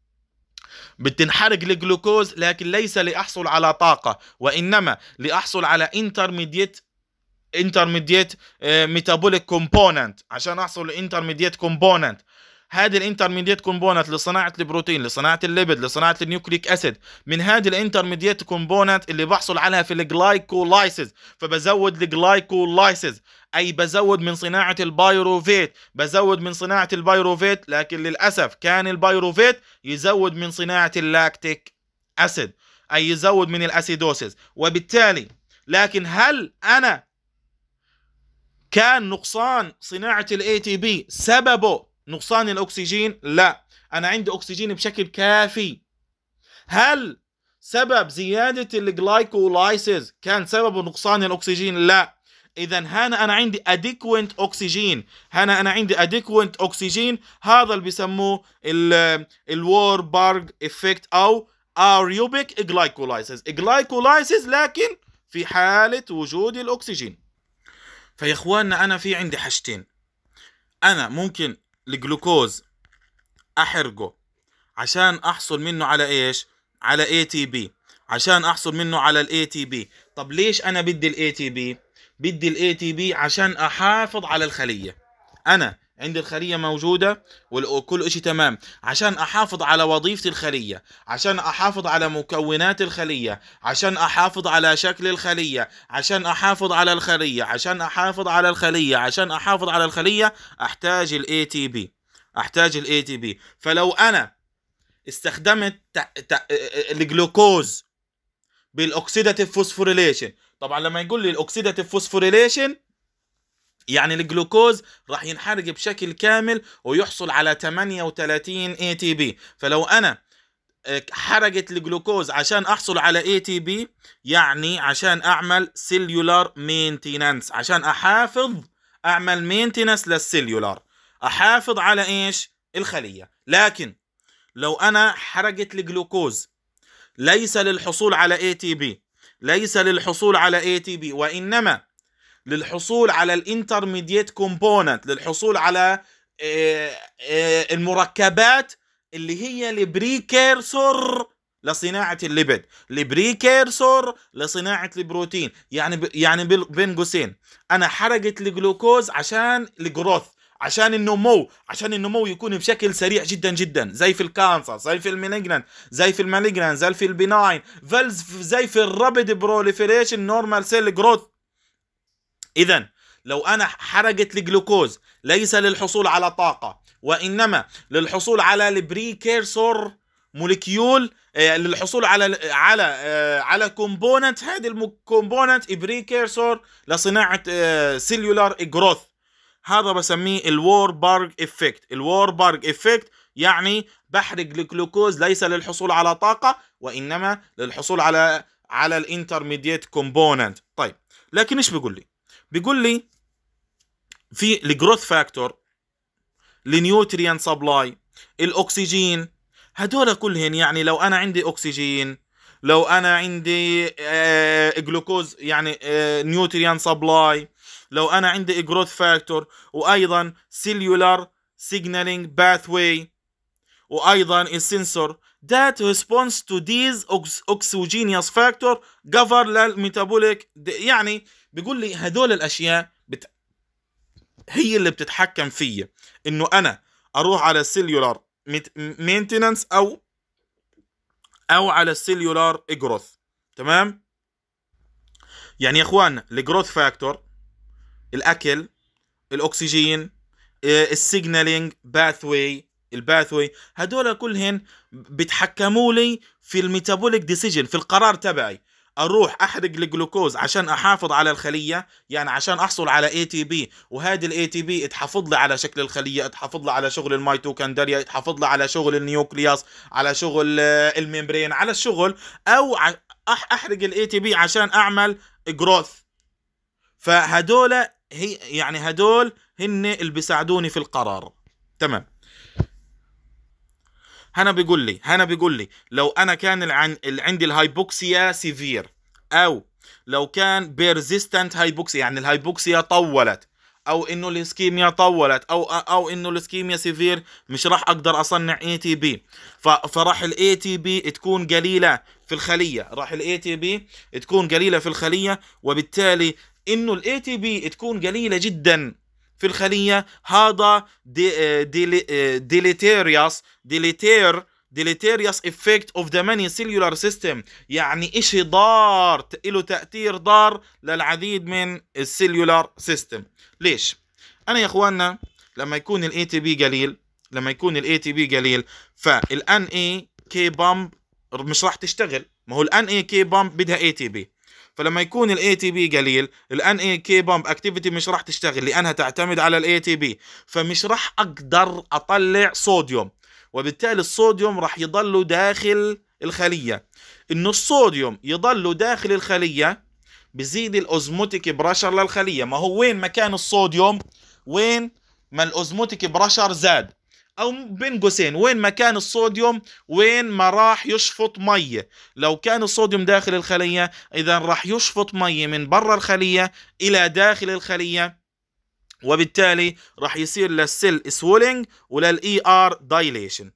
بتنحرق الجلوكوز، لكن ليس لاحصل على طاقه، وانما لاحصل على انترميديت ميتابوليك كومبوننت. عشان احصل الانترميديت كومبوننت، هذه الانترميديت كومبوننت لصناعه البروتين، لصناعه الليبيد، لصناعه النيوكليك اسيد، من هذه الانترميديت كومبوننت اللي بحصل عليها في الجلايكولايسيس. فبزود الجلايكولايسيس، اي بزود من صناعه البايروفيت، بزود من صناعه البايروفيت، لكن للاسف كان البايروفيت يزود من صناعه اللاكتيك اسيد، اي يزود من الاسيدوسيس. وبالتالي لكن هل انا كان نقصان صناعه الاي تي بي سببه نقصان الاكسجين؟ لا، انا عندي اكسجين بشكل كافي. هل سبب زياده الجلايكولايسيس كان سببه نقصان الاكسجين؟ لا. اذا هنا انا عندي اديكوينت اكسجين، هنا انا عندي اديكوينت اكسجين. هذا اللي بيسموه الووربرغ افكت او ايروبيك جلايكولايسيس، لكن في حاله وجود الاكسجين. فيا اخواننا انا في عندي حاجتين. انا ممكن الجلوكوز احرقه عشان احصل منه على ايش؟ على اي تي بي، عشان احصل منه على الاي تي بي. طب ليش انا بدي الاي تي بي؟ بدي الاي تي بي عشان احافظ على الخليه. انا عندي الخليه موجوده وكل اشي تمام، عشان احافظ على وظيفه الخليه، عشان احافظ على مكونات الخليه، عشان احافظ على شكل الخليه، عشان احافظ على الخليه، عشان احافظ على الخليه، عشان احافظ على الخليه، احتاج الاي تي بي، احتاج الاي تي بي. فلو انا استخدمت الجلوكوز بالاكسيداتيف فوسفوريليشن، طبعا لما يقول لي الاكسيداتيف فوسفوريليشن يعني الجلوكوز راح ينحرق بشكل كامل ويحصل على 38 اي تي بي. فلو انا حرقت الجلوكوز عشان احصل على اي تي بي، يعني عشان اعمل سيلولار مينتيننس، عشان اعمل مينتيننس للسيلولار، احافظ على ايش؟ الخلية. لكن لو انا حرقت الجلوكوز ليس للحصول على اي تي بي، ليس للحصول على اي تي بي، وانما للحصول على الانترميديت كومبوننت، للحصول على المركبات اللي هي البريكيرسور لصناعة الليبيد، البريكيرسور لصناعة البروتين. يعني بين قوسين انا حرقت الجلوكوز عشان الجروث، عشان النمو يكون بشكل سريع جدا جدا، زي في الكانسر، زي في المالجنان، زي في المالجنان، زي في البناين، زي في الرابيد بروليفريشن نورمال سيل جروث. اذا لو انا حرقت الجلوكوز ليس للحصول على طاقة، وانما للحصول على البريكيرسور موليكيول، للحصول على كومبوننت، هذه الكومبوننت بريكيرسور لصناعة سيلولار جروث. هذا بسميه الووربرغ افكت. الووربرغ افكت يعني بحرق الجلوكوز ليس للحصول على طاقة، وانما للحصول على الانترميديت كومبوننت. طيب لكن ايش بيقول لي في الجروث فاكتور، النيوتريان سبلاي، الاكسجين، هدول كلهن. يعني لو انا عندي اكسجين، لو انا عندي جلوكوز يعني نيوتريان سبلاي، لو انا عندي جروث فاكتور، وايضا cellular signaling pathway، وايضا السنسور that responds to these exogenous factor govern للميتابوليك. يعني بيقول لي هدول الاشياء هي اللي بتتحكم فيا انه انا اروح على السيلولار مينتيننس او على السيلولار جروث. تمام؟ يعني يا اخوان الجروث فاكتور، الاكل، الاكسجين، السيجنالينج الباثوي هدول كلهن بتحكموا لي في الميتابوليك ديسيجن، في القرار تبعي. اروح احرق الجلوكوز عشان احافظ على الخليه، يعني عشان احصل على اي تي بي، وهذه الاي تي بي تحافظ لي على شكل الخليه، تحافظ لي على شغل الميتوكوندريا، تحافظ لي على شغل النيوكليوس، على شغل الممبرين، على الشغل، او احرق الاي تي بي عشان اعمل جروث. فهدول هدول هن اللي بيساعدوني في القرار. تمام. هنا بيقول لي لو انا كان عندي الهايبوكسيا سيفير، او لو كان بيرزيستنت هايبوكسيا، يعني الهايبوكسيا طولت، او انه الاسكيميا طولت، او انه الاسكيميا سيفير، مش راح اقدر اصنع اي تي بي. فراح الاي تي بي تكون قليله في الخليه، وبالتالي انه الاي تي بي تكون قليله جدا في الخليه، هذا deleterious effect of the many cellular system، يعني اشي ضار، له تأثير ضار للعديد من السيلولار سيستم. ليش؟ انا يا اخواننا لما يكون الاي تي بي قليل فالان اي كي بامب مش راح تشتغل. ما هو الان اي كي بامب بدها اي تي بي، فلما يكون الاي تي بي قليل الان اي كي بامب اكتيفيتي مش راح تشتغل، لانها تعتمد على الاي تي بي، فمش راح اقدر اطلع صوديوم، وبالتالي الصوديوم راح يضل داخل الخليه. انه الصوديوم يضل داخل الخليه بزيد الاوزموتيك برشر للخليه. ما هو وين مكان الصوديوم؟ وين ما الاوزموتيك برشر زاد، او بين قوسين وين مكان الصوديوم؟ وين ما راح يشفط ميه. لو كان الصوديوم داخل الخليه اذا راح يشفط ميه من برا الخليه الى داخل الخليه، وبالتالي راح يصير للسيل سويلنج وللاي ار دايليشن.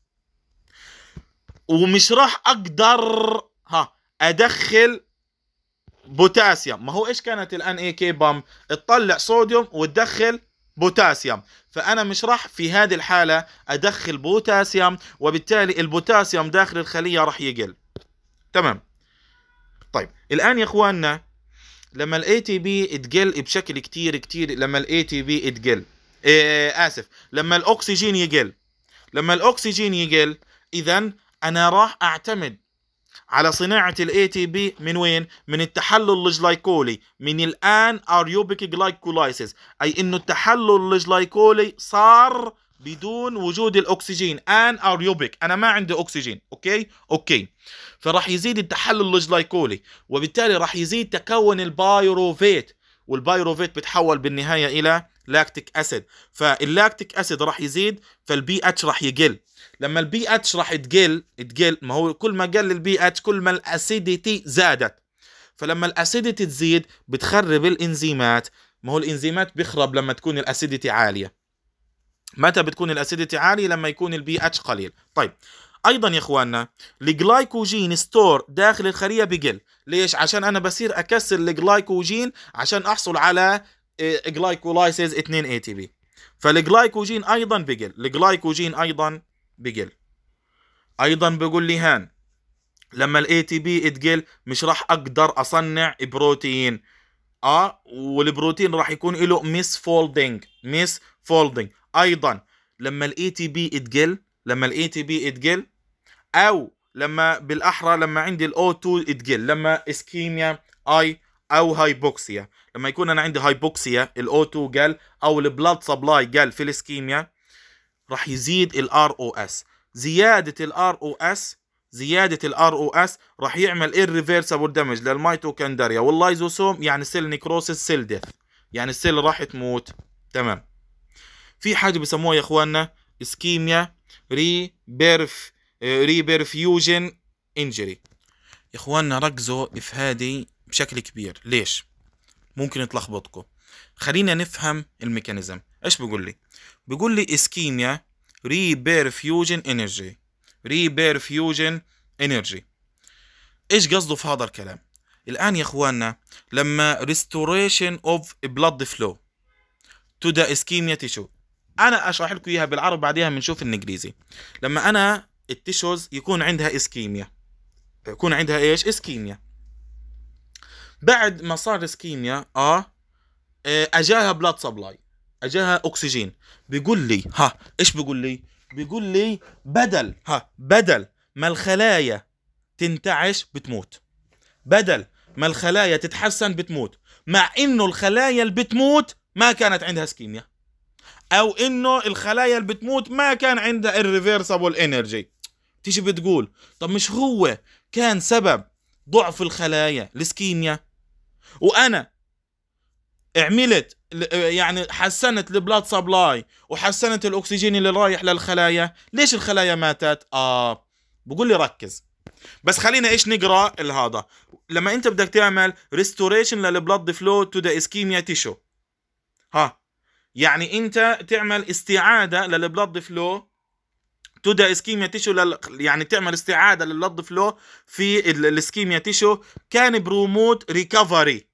ومش راح اقدر ادخل بوتاسيوم. ما هو ايش كانت الان اي كي بام؟ تطلع صوديوم وتدخل بوتاسيوم، فانا مش راح في هذه الحاله ادخل بوتاسيوم، وبالتالي البوتاسيوم داخل الخليه راح يقل. تمام. طيب الان يا اخواننا لما الاي تي بي تقل بشكل كتير لما الاي تي بي تقل لما الاكسجين يقل اذا انا راح اعتمد على صناعة الاي تي بي من وين؟ من التحلل الجلايكولي، من الان اريوبيك جلايكولايسيس، اي انه التحلل الجلايكولي صار بدون وجود الاكسجين، ان اريوبيك، انا ما عندي اكسجين. اوكي فراح يزيد التحلل الجلايكولي، وبالتالي راح يزيد تكون البايروفيت، والبايروفيت بتحول بالنهاية الى لاكتيك اسيد، فاللاكتيك اسيد راح يزيد، فالبي اتش راح يقل. لما البي اتش راح تقل، ما هو كل ما قل البي اتش كل ما الاسيديتي زادت، فلما الاسيديتي تزيد بتخرب الانزيمات. ما هو الانزيمات بيخرب لما تكون الاسيديتي عالية. متى بتكون الاسيديتي عالية؟ لما يكون البي اتش قليل. طيب ايضا يا اخواننا الجلايكوجين ستور داخل الخلية بقل. ليش؟ عشان انا بصير اكسر الجلايكوجين عشان احصل على جلايكولايسيز 2 اي تي بي، فالجلايكوجين ايضا بقل. ايضا بقول لي هان لما الاي تي بي تقل مش راح اقدر اصنع بروتين، والبروتين راح يكون له ميس فولدنج. ايضا لما الاي تي بي تقل، او لما بالاحرى لما عندي الاو 2 تقل، لما اسكيميا او هايبوكسيا، لما يكون انا عندي هايبوكسيا الاو 2 قل، او البلاد سبلاي قل في الاسكيميا، راح يزيد الار او اس. زيادة الار او اس راح يعمل irreversible damage للميتوكوندريا واللايزوسوم، يعني سيل نيكروسيس، سيل ديث، يعني السيل راح تموت. تمام. في حاجة بسموها يا اخواننا اسكيميا ريبرفيوجن انجري. يا اخواننا ركزوا في هذه بشكل كبير. ليش؟ ممكن تلخبطكم. خلينا نفهم الميكانيزم. ايش بيقول لي؟ بيقول لي اسكيميا ريبيرفيوجن انرجي. ريبيرفيوجن انرجي، ايش قصده في هذا الكلام؟ الان يا اخواننا لما restoration of blood flow to the ischemia tissue، انا اشرح لكم اياها بالعربي بعديها بنشوف الانجليزي. لما انا التيشوز يكون عندها اسكيميا، يكون عندها ايش؟ اسكيميا. بعد ما صار اسكيميا اجاها بلاد سبلاي، اجاها اكسجين. بيقول لي ايش بيقول لي؟ بيقول لي بدل ما الخلايا تنتعش بتموت، بدل ما الخلايا تتحسن بتموت، مع انه الخلايا اللي بتموت ما كانت عندها اسكيميا، او انه الخلايا اللي بتموت ما كان عندها irreversible energy. تيجي بتقول طب مش هو كان سبب ضعف الخلايا الاسكيميا، وانا عملت يعني حسنت البلاد سبلاي وحسنت الاكسجين اللي رايح للخلايا، ليش الخلايا ماتت؟ بقول لي ركز بس، خلينا ايش نقرا هذا. لما انت بدك تعمل ريستوريشن للبلاد فلو تو ذا اسكيميا تيشو، يعني انت تعمل استعاده للبلاد فلو تو ذا اسكيميا تيشو، يعني تعمل استعاده للبلاد فلو في الاسكيميا تيشو، كان بروموت ريكفري.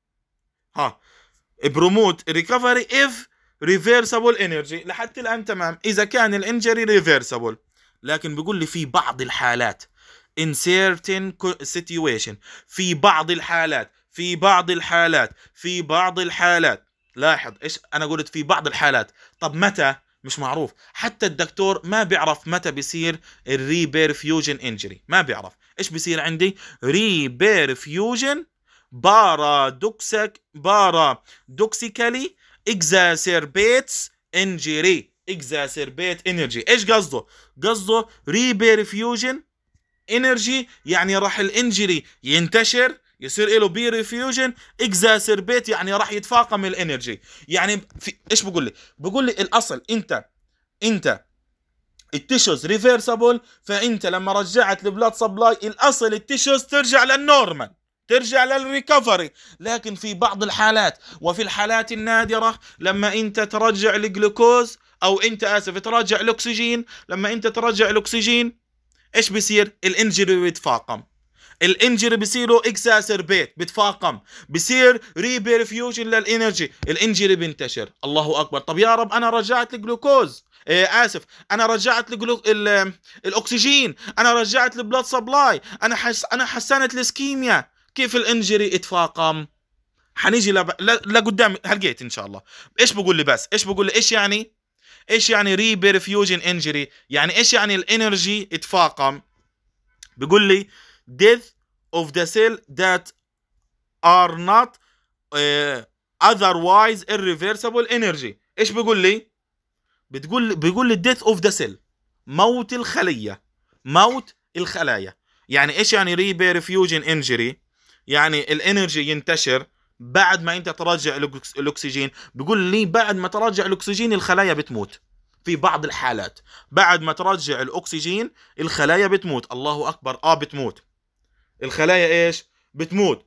بروموت ريكفري اف ريفيرسبل انرجي. لحد الان تمام اذا كان الانجري ريفيرسبل، لكن بيقول لي في بعض الحالات in certain situation، في بعض الحالات لاحظ ايش انا قلت؟ في بعض الحالات. طب متى؟ مش معروف، حتى الدكتور ما بيعرف متى بيصير الريبيرفيوجن انجري، ما بيعرف ايش بيصير عندي. ريبيرفيوجن بارادوكسيكالي exacerbates injury. ايش قصده؟ قصده ريبيرفيوجن انرجي يعني راح الانجري ينتشر، يصير له بيرفيوجن. اكزاسربيت يعني راح يتفاقم الانرجي. يعني ايش بقول لي؟ بقول لي الاصل انت التيشوز ريفيرسبل، فانت لما رجعت البلاد سبلاي الاصل التيشوز ترجع للنورمال، ترجع للريكفري. لكن في بعض الحالات وفي الحالات النادرة لما انت ترجع الجلوكوز او ترجع الاكسجين، لما انت ترجع الاكسجين ايش بيصير؟ الانجري بيتفاقم، الانجري بيصيروا اكساسربيت، بتفاقم، بيصير ريبيرفيوجن للانرجي، الانجري بينتشر. الله اكبر. طب يا رب انا رجعت الجلوكوز، انا رجعت الاكسجين، انا رجعت البلاد سبلاي، انا حسنت الاسكيميا، كيف الانجري اتفاقم؟ حنيجي لقدام هلقيت ان شاء الله. ايش بقول لي بس؟ ايش بقول لي؟ ايش يعني ريبيرفيوجن انجري؟ يعني ايش يعني الانرجي اتفاقم؟ بيقول لي death of the cell that are not otherwise irreversible energy. ايش بيقول لي؟ بيقول لي death of the cell، موت الخلايا. يعني ايش يعني ريبيرفيوجن انجري؟ يعني الانرجي ينتشر بعد ما انت ترجع الاكسجين. بيقول لي بعد ما ترجع الاكسجين الخلايا بتموت. في بعض الحالات بعد ما ترجع الاكسجين الخلايا بتموت. الله اكبر. بتموت الخلايا، ايش بتموت؟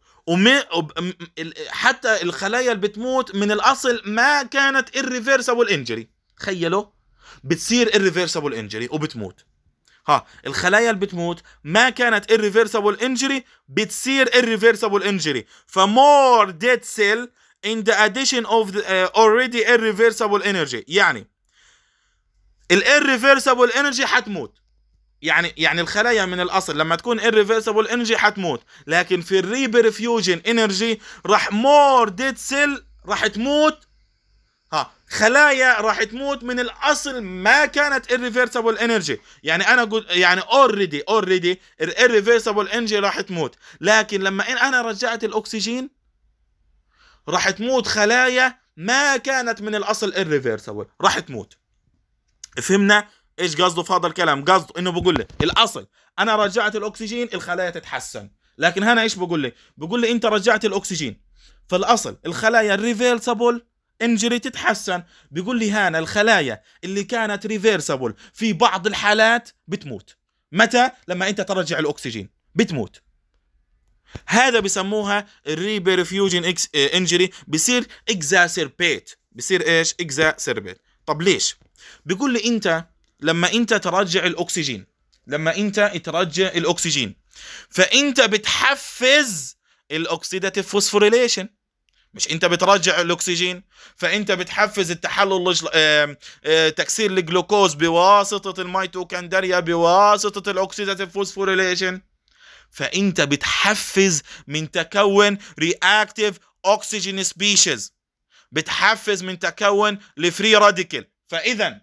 حتى الخلايا اللي بتموت من الاصل ما كانت irreversible injury. تخيلوا بتصير irreversible injury وبتموت. الخلايا اللي بتموت ما كانت irreversible injury، بتصير irreversible injury. more dead cell in the addition of the already irreversible energy. يعني irreversible energy حتموت. يعني الخلايا من الاصل لما تكون irreversible energy حتموت، لكن في الريبرفيوجن انرجي راح more dead cell راح تموت. خلايا راح تموت من الاصل ما كانت irreversible energy. يعني انا قلت يعني already irreversible energy راح تموت، لكن لما انا رجعت الاكسجين راح تموت خلايا ما كانت من الاصل irreversible، راح تموت. فهمنا ايش قصده في هذا الكلام؟ قصده انه بقول لي الاصل انا رجعت الاكسجين الخلايا تتحسن، لكن هنا ايش بقول لي؟ بقول لي انت رجعت الاكسجين فالاصل الخلايا الريفيرسبل انجري تتحسن. بيقول لي هنا الخلايا اللي كانت ريفيرسبل في بعض الحالات بتموت. متى؟ لما انت ترجع الاكسجين بتموت. هذا بسموها الريبرفيوجن انجري، بصير اكزاسربيت، بصير ايش؟ اكزاسربيت. طب ليش؟ بيقول لي انت لما انت ترجع الاكسجين، لما انت ترجع الاكسجين فانت بتحفز الاكسيداتيف فوسفوريليشن، مش انت بترجع الاكسجين فانت بتحفز التحلل تكسير الجلوكوز بواسطه الميتوكوندريا بواسطه الاكسيداتيف فوسفوريليشن، فانت بتحفز من تكون رياكتيف اوكسجين سبيشيز، بتحفز من تكون الفري راديكال. فاذا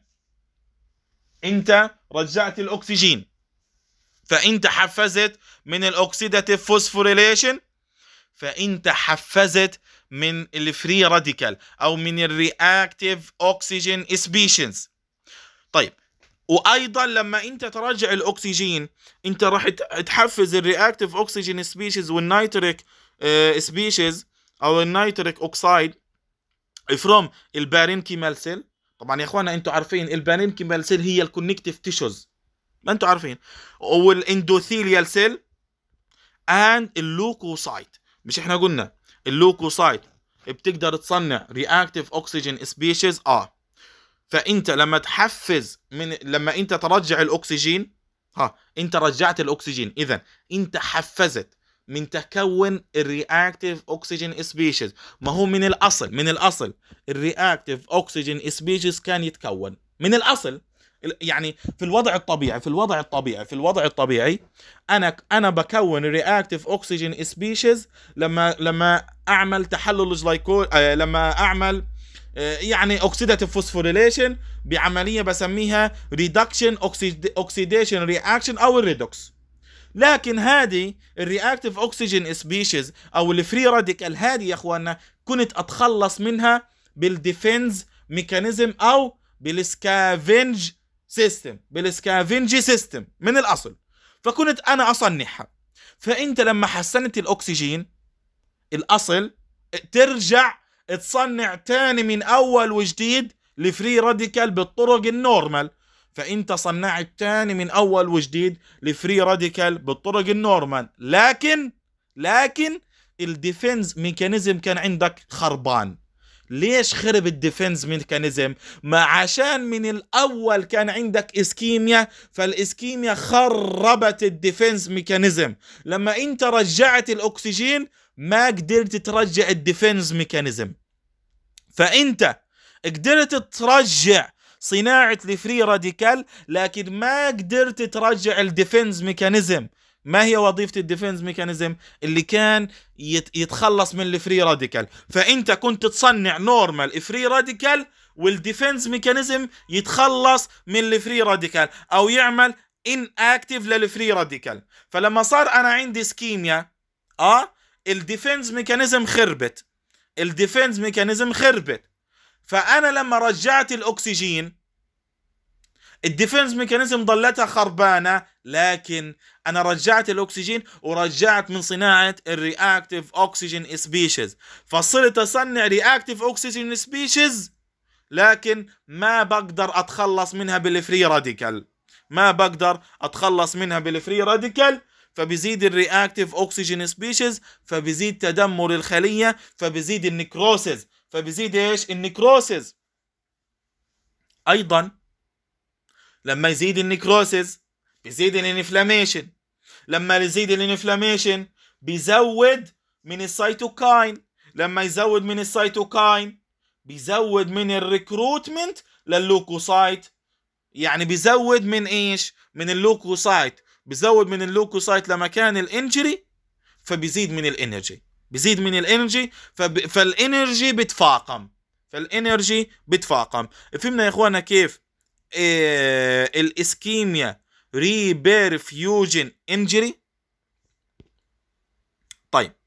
انت رجعت الاكسجين فانت حفزت من الاكسيداتيف فوسفوريليشن، فانت حفزت من الفري راديكال او من الرياكتيف اوكسجين سبيشيز. طيب وايضا لما انت ترجع الاكسجين انت راح تحفز الرياكتيف اوكسجين سبيشيز والنيتريك سبيشيز او النيتريك اوكسايد فروم البارينكيمال سيل. طبعا يا اخوانا انتوا عارفين البارينكيمال سيل هي الكونكتيف تيشوز، ما انتوا عارفين، والاندوثيليال سيل اند اللوكوسايت. مش احنا قلنا اللوكوسايت بتقدر تصنع رياكتيف اوكسجين سبيشيز؟ فانت لما تحفز لما انت ترجع الاكسجين، انت رجعت الاكسجين، اذا انت حفزت من تكون الرياكتيف اوكسجين سبيشيز. ما هو من الاصل الرياكتيف اوكسجين سبيشيز كان يتكون من الاصل، يعني في الوضع الطبيعي انا بكون رياكتيف اوكسجين سبيشيز لما اعمل تحلل جلايكول، لما اعمل يعني اوكسيداتيف فوسفوريليشن بعمليه بسميها ريدكشن اوكسيديشن رياكشن او الريدوكس. لكن هذه الرياكتيف اوكسجين سبيشيز او الفري راديكال هذه يا اخواننا كنت اتخلص منها بالديفنس ميكانيزم او بالسكافنج سيستم من الاصل، فكنت انا اصنعها. فانت لما حسنت الاكسجين الاصل ترجع تصنع تاني من اول وجديد الفري راديكال بالطرق النورمال، فانت صنعت تاني من اول وجديد الفري راديكال بالطرق النورمال، لكن الديفنس ميكانيزم كان عندك خربان. ليش خرب الديفنس ميكانيزم؟ ما عشان من الاول كان عندك اسكيميا، فالاسكيميا خربت الديفنس ميكانيزم. لما انت رجعت الاكسجين ما قدرت ترجع الديفنس ميكانيزم، فانت قدرت ترجع صناعة الفري راديكال لكن ما قدرت ترجع الديفنس ميكانيزم. ما هي وظيفة الديفنس ميكانيزم؟ اللي كان يتخلص من الفري راديكال. فانت كنت تصنع نورمال فري راديكال والديفنس ميكانيزم يتخلص من الفري راديكال او يعمل ان اكتيف للفري راديكال. فلما صار انا عندي اسكيميا الديفنس ميكانيزم خربت، فانا لما رجعت الاكسجين الديفنس ميكانيزم ضلتها خربانه، لكن انا رجعت الاكسجين ورجعت من صناعه الرياكتيف اوكسجين سبيشيز، فصرت اصنع رياكتيف اوكسجين سبيشيز لكن ما بقدر اتخلص منها بالفري راديكال، فبيزيد الرياكتيف اوكسجين سبيشيز، فبيزيد تدمر الخليه، فبيزيد النكروسيس، فبيزيد ايش؟ النكروسيس. ايضا لما يزيد النكروسيس بيزيد الانفلاميشن، لما يزيد الانفلاميشن بيزود من السيتوكاين، لما يزود من السيتوكاين بيزود من الريكروتمنت لللوكوسايت، يعني بيزود من ايش؟ من اللوكوسايت، بيزود من اللوكوسايت لمكان الانجري، فبيزيد من الانرجي، فالانرجي بتفاقم. فهمنا يا اخوانا كيف الاسكيميا ريبيرفيوجن انجري؟ طيب